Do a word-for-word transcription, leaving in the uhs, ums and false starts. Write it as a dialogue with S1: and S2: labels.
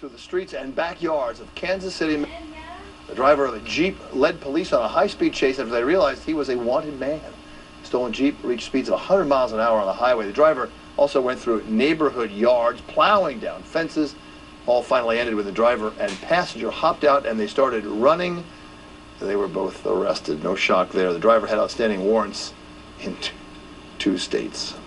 S1: through the streets and backyards of Kansas City. The driver of a Jeep led police on a high-speed chase after they realized he was a wanted man. The stolen Jeep reached speeds of one hundred miles an hour on the highway. The driver also went through neighborhood yards, plowing down fences. All finally ended with the driver and passenger hopped out and they started running. They were both arrested. No shock there. The driver had outstanding warrants in two states.